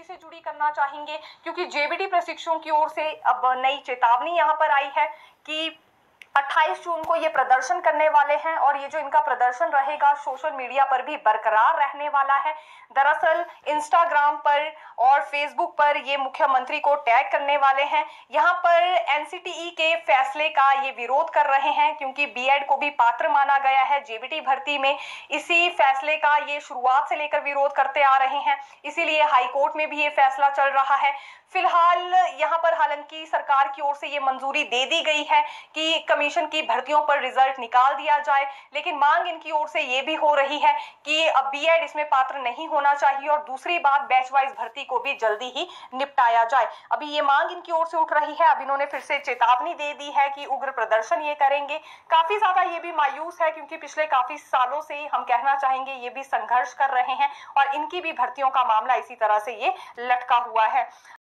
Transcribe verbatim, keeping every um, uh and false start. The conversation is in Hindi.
से जुड़ी करना चाहेंगे, क्योंकि जेबीटी प्रशिक्षुओं की ओर से अब नई चेतावनी यहाँ पर आई है कि अट्ठाईस जून को ये प्रदर्शन करने वाले हैं और ये जो इनका प्रदर्शन रहेगा सोशल मीडिया पर भी बरकरार रहने वाला है। दरअसल इंस्टाग्राम पर और फेसबुक पर ये मुख्यमंत्री को टैग करने वाले हैं। यहाँ पर एनसीटीई के फैसले का ये विरोध कर रहे हैं, क्योंकि बीएड को भी पात्र माना गया है जेबीटी भर्ती में। इसी फैसले का ये शुरुआत से लेकर विरोध करते आ रहे हैं, इसीलिए हाईकोर्ट में भी ये फैसला चल रहा है। फिलहाल यहाँ पर हालांकि सरकार की ओर से ये मंजूरी दे दी गई है कि कमीशन की भर्तियों पर रिजल्ट निकाल दिया जाए, लेकिन मांग इनकी ओर से ये भी हो रही है कि अब बीएड इसमें पात्र नहीं होना चाहिए और दूसरी बात बैच वाइज भर्ती को भी जल्दी ही निपटाया जाए। अभी ये मांग इनकी ओर से उठ रही है। अब इन्होंने फिर से चेतावनी दे दी है कि उग्र प्रदर्शन ये करेंगे। काफी ज्यादा ये भी मायूस है, क्योंकि पिछले काफी सालों से ही हम कहना चाहेंगे ये भी संघर्ष कर रहे हैं और इनकी भी भर्तियों का मामला इसी तरह से ये लटका हुआ है।